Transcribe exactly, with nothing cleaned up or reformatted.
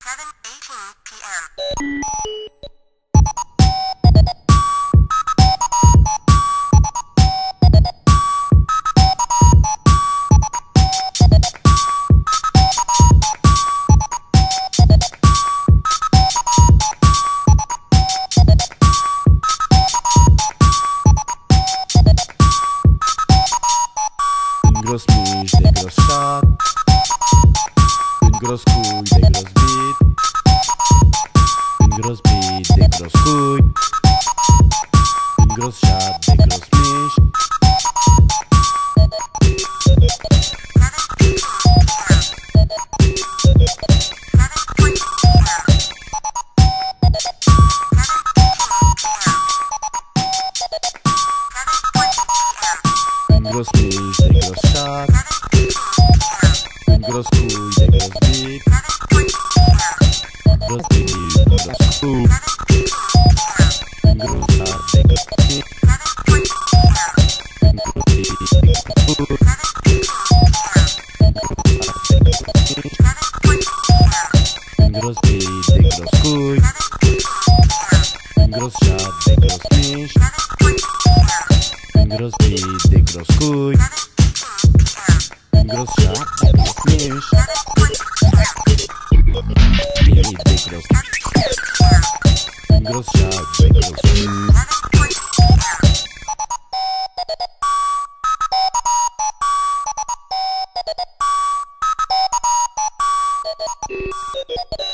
seven eighteen p m Gros mici de gros șat, un gros cui de gros bit, un gros bit de gros cui, un gros șat de gros mici. Un gros mici de gros șat, un gros cui de gros bit, gros bit de gros cui, un gros șat de gros bit, un gros bit de gros cui, un gros bit de gros cui, un gros șat de gros mici. Un gros bit de gros cui, un gros șat de gros mici, bit de gros, un gros șat de gros mici.